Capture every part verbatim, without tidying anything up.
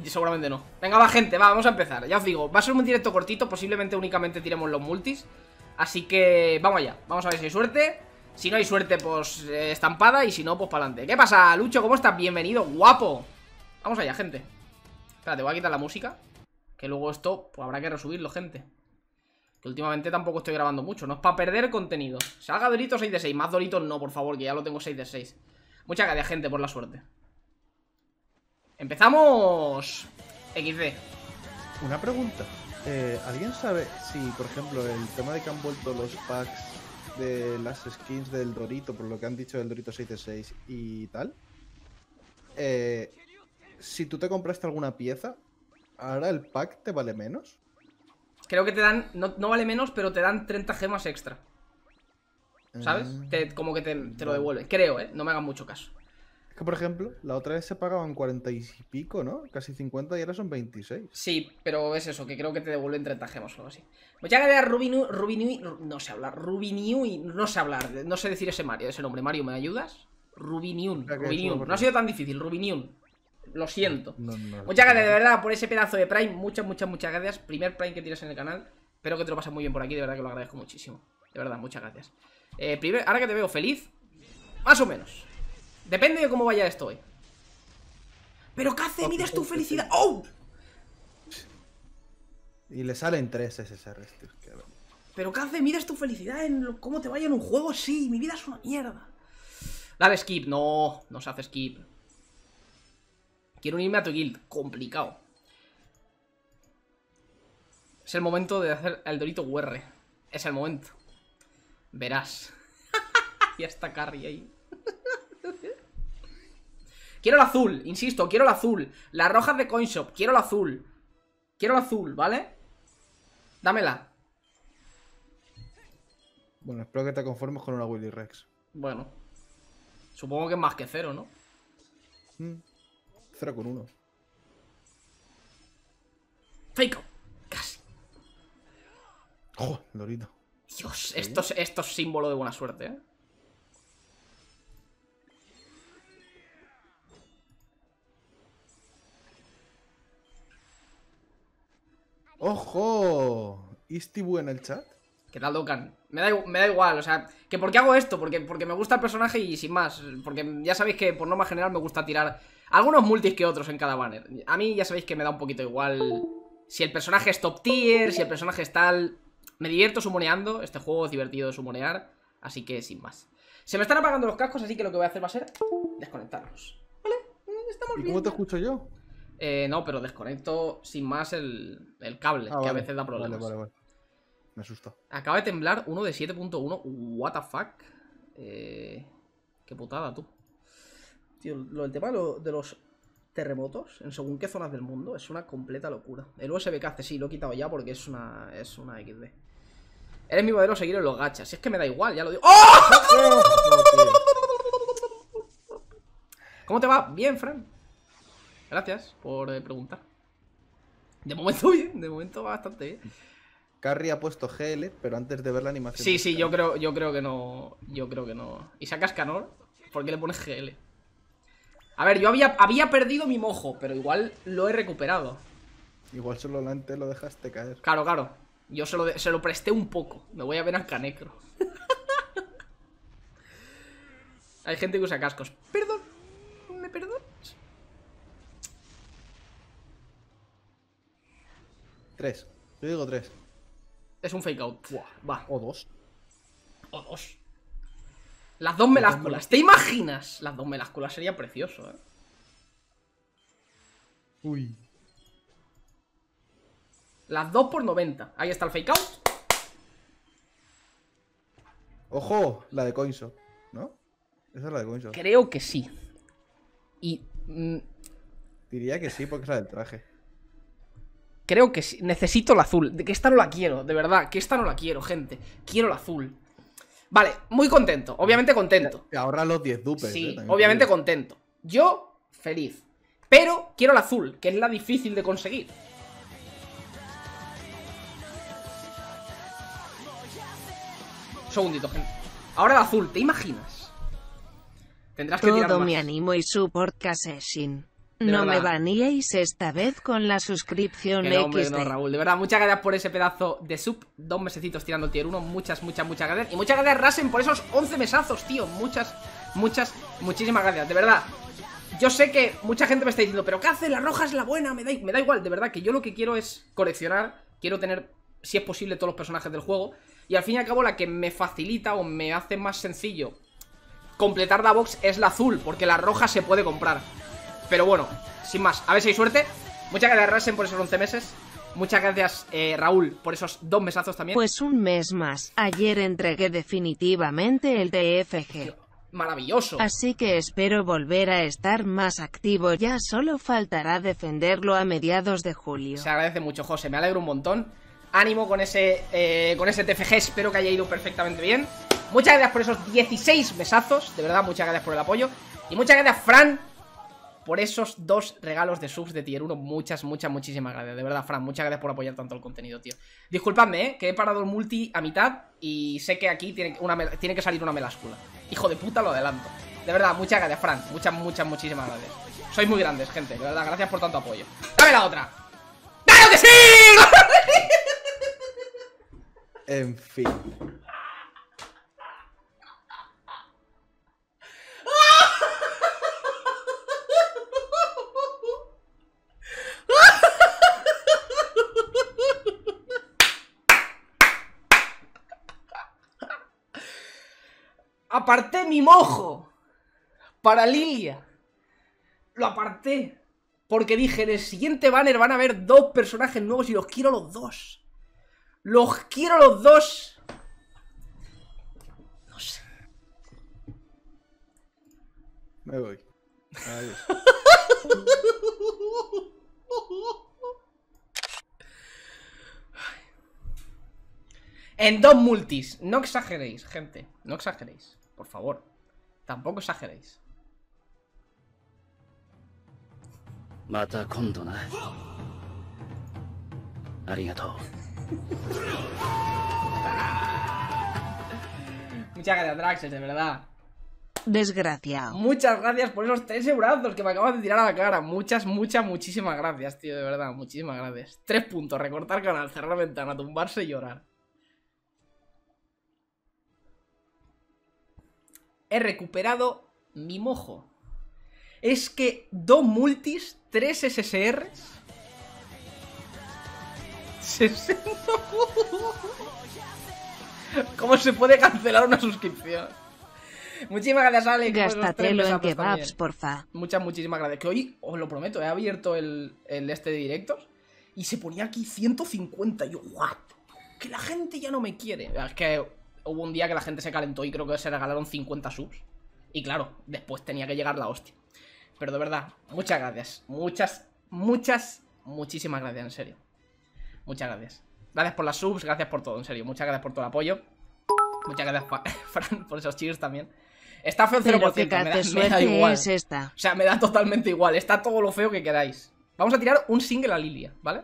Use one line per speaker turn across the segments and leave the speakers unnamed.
seguramente no. Venga, va, gente, va, vamos a empezar. Ya os digo, va a ser un directo cortito. Posiblemente únicamente tiremos los multis. Así que vamos allá, vamos a ver si hay suerte. Si no hay suerte, pues eh, estampada. Y si no, pues para adelante. ¿Qué pasa, Lucho? ¿Cómo estás? Bienvenido, guapo. Vamos allá, gente. Espérate, voy a quitar la música, que luego esto, pues habrá que resubirlo, gente. Que últimamente tampoco estoy grabando mucho. No es para perder contenido. Salga Dorito seis de seis, más Doritos no, por favor, que ya lo tengo seis de seis. Muchas gracias, gente, por la suerte. Empezamos equis de.
Una pregunta, eh, ¿alguien sabe si, por ejemplo, el tema de que han vuelto los packs de las skins del Dorito, por lo que han dicho del Dorito seis de seis y tal, eh, si tú te compraste alguna pieza, ahora el pack te vale menos?
Creo que te dan, no, no vale menos, pero te dan treinta gemas extra, ¿sabes? Mm. Te, como que te, te lo devuelve, creo, ¿eh? No me hagan mucho caso.
Es que, por ejemplo, la otra vez se pagaban cuarenta y pico, ¿no? Casi cincuenta y ahora son veintiséis.
Sí, pero es eso, que creo que te devuelven treinta gemas o algo así. Muchas gracias, Rubinu, Rubinu, no sé hablar, Rubiniu, no sé hablar, no sé decir ese Mario, ese nombre. Mario, ¿me ayudas? Rubiniun, Rubiniun, no ha sido tan difícil, Rubiniun. Lo siento. No, no, no, muchas gracias, de verdad, por ese pedazo de Prime. Muchas, muchas, muchas gracias. Primer Prime que tienes en el canal. Espero que te lo pases muy bien por aquí, de verdad que lo agradezco muchísimo. De verdad, muchas gracias. eh, primer, Ahora que te veo feliz, más o menos. Depende de cómo vaya esto hoy. Pero ¿qué hace? Miras tu felicidad. ¡Oh!
Y le salen tres S S Rs, tío.
Pero ¿qué hace? Miras tu felicidad en lo, cómo te vaya en un juego así. Mi vida es una mierda. Dale skip. No, no se hace skip. Quiero unirme a tu guild. Complicado. Es el momento de hacer el Dorito U R. Es el momento. Verás. Ya está Carry ahí. Quiero el azul, insisto, quiero el azul. Las rojas de Coinshop, quiero el azul. Quiero el azul, ¿vale? Dámela.
Bueno, espero que te conformes con una Willy Rex.
Bueno, supongo que es más que cero, ¿no?
Mm. Cero con uno.
Fake out. Casi.
Oh, Dorito.
Dios, esto es, esto es símbolo de buena suerte, ¿eh?
¡Ojo! ¿Istibu en el chat?
¿Qué tal, Dokkan? Me da, me da igual, o sea, ¿que por qué hago esto? Porque, porque me gusta el personaje y sin más. Porque ya sabéis que por norma general me gusta tirar algunos multis que otros en cada banner. A mí ya sabéis que me da un poquito igual si el personaje es top tier, si el personaje es tal. Me divierto sumoneando, este juego es divertido de sumonear, así que sin más. Se me están apagando los cascos, así que lo que voy a hacer va a ser desconectarlos. ¿Vale? Estamos
¿Y
bien.
cómo te escucho yo?
Eh, no, pero desconecto sin más el, el cable, ah, que vale. A veces da problemas.
Vale, vale, vale. Me asusta.
Acaba de temblar uno de siete punto uno. What the fuck. Eh, qué putada, tú. Tío, lo del tema de, lo, de los terremotos en según qué zonas del mundo es una completa locura. El U S B que hace, sí, lo he quitado ya porque es una, es una equis de. Eres mi modelo a seguir en los gachas. Si es que me da igual, ya lo digo. ¡Oh! ¿Cómo te va? Bien, Fran. Gracias por eh, preguntar. De momento bien, de momento va bastante bien.
Carry ha puesto G L, pero antes de ver la animación.
Sí, sí, yo creo, yo creo que no. Yo creo que no. ¿Y sacas Canor? ¿Por qué le pones G L? A ver, yo había, había perdido mi mojo, pero igual lo he recuperado.
Igual solamente lo dejaste caer.
Claro, claro. Yo se lo, de, se lo presté un poco. Me voy a ver al Canecro. Hay gente que usa cascos. Perdón. ¿Me perdonas?
Tres. Yo digo tres.
Es un fake out. Buah, va.
O dos.
O dos. Las dos melásculas. ¿Te imaginas? Las dos melásculas sería precioso, ¿eh?
Uy.
Las dos por noventa. Ahí está el fake out.
Ojo, la de Coinshop, ¿no? Esa es la de Coinshop.
Creo que sí. Y... Mmm...
Diría que sí, porque es la del traje.
Creo que sí. Necesito la azul. De que esta no la quiero, de verdad. Que esta no la quiero, gente. Quiero la azul. Vale, muy contento. Obviamente contento.
Te ahorra los diez dupes.
Sí,
eh,
obviamente quiero. Contento. Yo, feliz. Pero quiero la azul, que es la difícil de conseguir. Un segundito, gente. Ahora el azul, ¿te imaginas? Tendrás que tirar
Todo
más.
mi animo y support Caseshin. No verdad. Me baneéis esta vez con la suscripción
que no, hombre,
equis de.
No, Raúl, de verdad, muchas gracias por ese pedazo de sub. Dos mesecitos tirando el tier uno. Muchas, muchas, muchas gracias. Y muchas gracias, Rasen, por esos once mesazos, tío. Muchas, muchas, muchísimas gracias. De verdad, yo sé que mucha gente me está diciendo, pero ¿qué hace? La roja es la buena. Me da, me da igual, de verdad, que yo lo que quiero es coleccionar. Quiero tener, si es posible, todos los personajes del juego. Y al fin y al cabo, la que me facilita o me hace más sencillo completar la box es la azul, porque la roja se puede comprar. Pero bueno, sin más, a ver si hay suerte. Muchas gracias, Rasen, por esos once meses. Muchas gracias, eh, Raúl, por esos dos mesazos también.
Pues un mes más. Ayer entregué definitivamente el T F G.
Maravilloso.
Así que espero volver a estar más activo. Ya solo faltará defenderlo a mediados de julio.
Se agradece mucho, José, me alegro un montón. Ánimo con ese, eh, con ese T F G, espero que haya ido perfectamente bien. Muchas gracias por esos dieciséis mesazos. De verdad, muchas gracias por el apoyo. Y muchas gracias, Fran, por esos dos regalos de subs de tier uno. Muchas, muchas, muchísimas gracias. De verdad, Fran, muchas gracias por apoyar tanto el contenido, tío. Disculpadme, eh, que he parado el multi a mitad y sé que aquí tiene, una, tiene que salir una meláscula. Hijo de puta, lo adelanto. De verdad, muchas gracias, Fran. Muchas, muchas, muchísimas gracias. Sois muy grandes, gente. De verdad, gracias por tanto apoyo. ¡Dame la otra! ¡Claro que sí!
En fin.
Aparté mi mojo para Lilia. Lo aparté porque dije, en el siguiente banner van a haber dos personajes nuevos y los quiero los dos. Los quiero los dos. No sé.
Me voy. Adiós.
En dos multis. No exageréis, gente. No exageréis. Por favor. Tampoco exageréis.
Mata kondo na. Arigatou.
Muchas gracias, Draxes, de verdad.
Desgraciado.
Muchas gracias por esos tres eurazos que me acabas de tirar a la cara. Muchas, muchas, muchísimas gracias, tío, de verdad. Muchísimas gracias. Tres puntos. Recortar canal, cerrar ventana, tumbarse y llorar. He recuperado mi mojo. Es que dos multis, tres S S Rs. sesenta. ¿Cómo se puede cancelar una suscripción? Muchísimas gracias, Alex.
Gástatelo en kebabs, porfa.
Muchas, muchísimas gracias. Que hoy, os lo prometo, he abierto el, el este de directos y se ponía aquí ciento cincuenta. Y yo, what? Que la gente ya no me quiere. Es que hubo un día que la gente se calentó y creo que se regalaron cincuenta subs. Y claro, después tenía que llegar la hostia. Pero de verdad, muchas gracias. Muchas, muchas, muchísimas gracias, en serio. Muchas gracias. Gracias por las subs, gracias por todo, en serio. Muchas gracias por todo el apoyo. Muchas gracias, Fran, por esos cheers también. Está feo el cero por ciento, me da, me da igual.
Es esta.
O sea, me da totalmente igual. Está todo lo feo que queráis. Vamos a tirar un single a Lilia, ¿vale?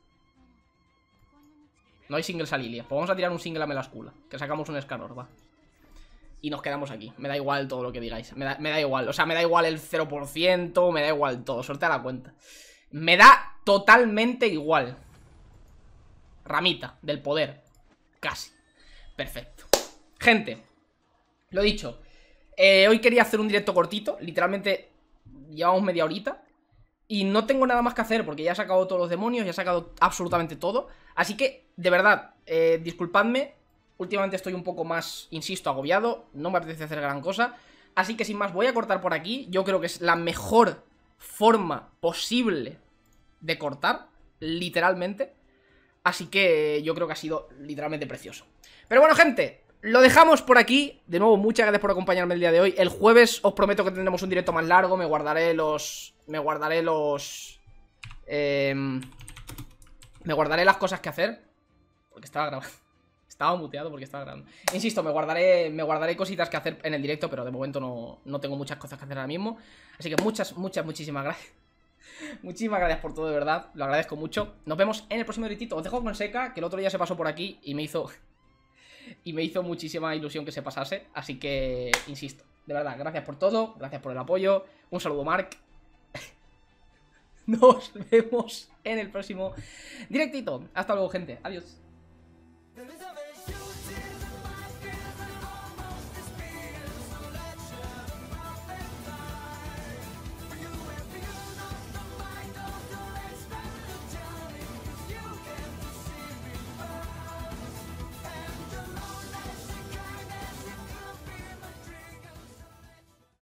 No hay singles a Lilia. Pues vamos a tirar un single a Melascula. Que sacamos un Escanor, va. Y nos quedamos aquí. Me da igual todo lo que digáis. Me da, me da igual. O sea, me da igual el cero por ciento. Me da igual todo. Sortea la cuenta. Me da totalmente igual. Ramita del poder. Casi. Perfecto. Gente, lo dicho. Eh, hoy quería hacer un directo cortito. Literalmente llevamos media horita. Y no tengo nada más que hacer porque ya he sacado todos los demonios. Ya he sacado absolutamente todo. Así que, de verdad, eh, disculpadme. Últimamente estoy un poco más, insisto, agobiado. No me apetece hacer gran cosa. Así que sin más, voy a cortar por aquí. Yo creo que es la mejor forma posible de cortar. Literalmente. Así que yo creo que ha sido literalmente precioso. Pero bueno, gente, lo dejamos por aquí. De nuevo, muchas gracias por acompañarme el día de hoy. El jueves os prometo que tendremos un directo más largo. Me guardaré los... Me guardaré los... Eh, me guardaré las cosas que hacer. Porque estaba grabando. Estaba muteado porque estaba grabando. Insisto, me guardaré, me guardaré cositas que hacer en el directo. Pero de momento no, no tengo muchas cosas que hacer ahora mismo. Así que muchas, muchas, muchísimas gracias. Muchísimas gracias por todo, de verdad. Lo agradezco mucho. Nos vemos en el próximo directito. Os dejo con Seca, que el otro día se pasó por aquí y me hizo... Y me hizo muchísima ilusión que se pasase. Así que, insisto, de verdad, gracias por todo. Gracias por el apoyo. Un saludo, Mark. nos vemos en el próximo directito. Hasta luego, gente. Adiós.